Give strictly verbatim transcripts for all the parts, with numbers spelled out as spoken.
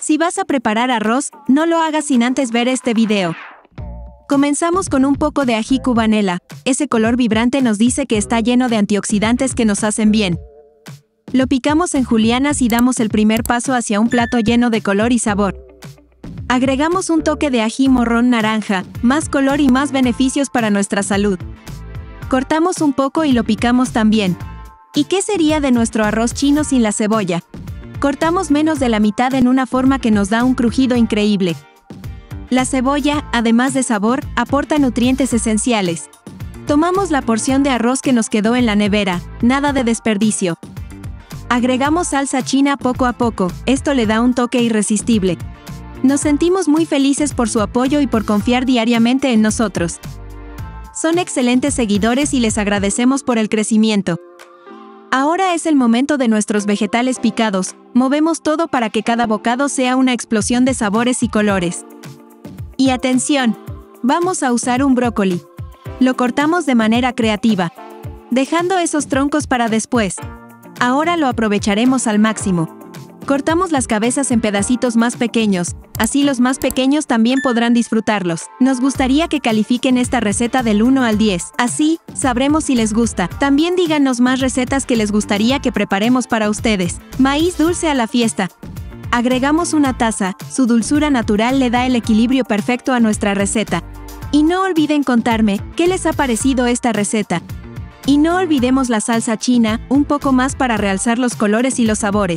Si vas a preparar arroz, no lo hagas sin antes ver este video. Comenzamos con un poco de ají cubanela. Ese color vibrante nos dice que está lleno de antioxidantes que nos hacen bien. Lo picamos en julianas y damos el primer paso hacia un plato lleno de color y sabor. Agregamos un toque de ají morrón naranja, más color y más beneficios para nuestra salud. Cortamos un poco y lo picamos también. ¿Y qué sería de nuestro arroz chino sin la cebolla? Cortamos menos de la mitad en una forma que nos da un crujido increíble. La cebolla, además de sabor, aporta nutrientes esenciales. Tomamos la porción de arroz que nos quedó en la nevera, nada de desperdicio. Agregamos salsa china poco a poco, esto le da un toque irresistible. Nos sentimos muy felices por su apoyo y por confiar diariamente en nosotros. Son excelentes seguidores y les agradecemos por el crecimiento. Ahora es el momento de nuestros vegetales picados. Movemos todo para que cada bocado sea una explosión de sabores y colores. Y atención, vamos a usar un brócoli. Lo cortamos de manera creativa, dejando esos troncos para después. Ahora lo aprovecharemos al máximo. Cortamos las cabezas en pedacitos más pequeños, así los más pequeños también podrán disfrutarlos. Nos gustaría que califiquen esta receta del uno al diez, así sabremos si les gusta. También díganos más recetas que les gustaría que preparemos para ustedes. Maíz dulce a la fiesta. Agregamos una taza, su dulzura natural le da el equilibrio perfecto a nuestra receta. Y no olviden contarme, ¿qué les ha parecido esta receta? Y no olvidemos la salsa china, un poco más para realzar los colores y los sabores.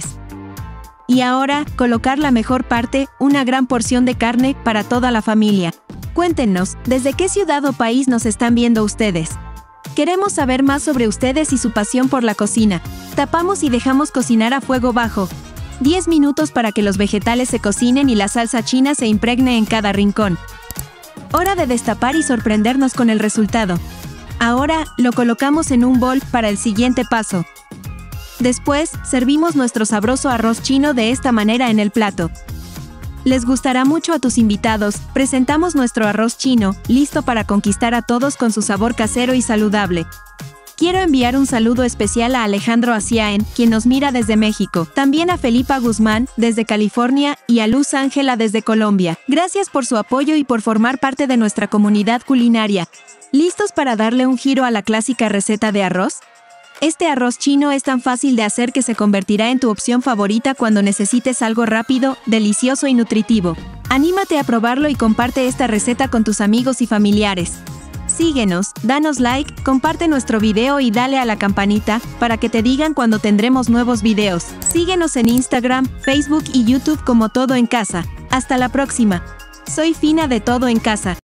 Y ahora, colocar la mejor parte, una gran porción de carne para toda la familia. Cuéntenos, ¿desde qué ciudad o país nos están viendo ustedes? Queremos saber más sobre ustedes y su pasión por la cocina. Tapamos y dejamos cocinar a fuego bajo. diez minutos para que los vegetales se cocinen y la salsa china se impregne en cada rincón. Hora de destapar y sorprendernos con el resultado. Ahora, lo colocamos en un bol para el siguiente paso. Después, servimos nuestro sabroso arroz chino de esta manera en el plato. Les gustará mucho a tus invitados, presentamos nuestro arroz chino, listo para conquistar a todos con su sabor casero y saludable. Quiero enviar un saludo especial a Alejandro Asiaen, quien nos mira desde México, también a Felipa Guzmán, desde California, y a Luz Ángela desde Colombia. Gracias por su apoyo y por formar parte de nuestra comunidad culinaria. ¿Listos para darle un giro a la clásica receta de arroz? Este arroz chino es tan fácil de hacer que se convertirá en tu opción favorita cuando necesites algo rápido, delicioso y nutritivo. Anímate a probarlo y comparte esta receta con tus amigos y familiares. Síguenos, danos like, comparte nuestro video y dale a la campanita para que te digan cuando tendremos nuevos videos. Síguenos en Instagram, Facebook y YouTube como Todo en Casa. Hasta la próxima. Soy Fina de Todo en Casa.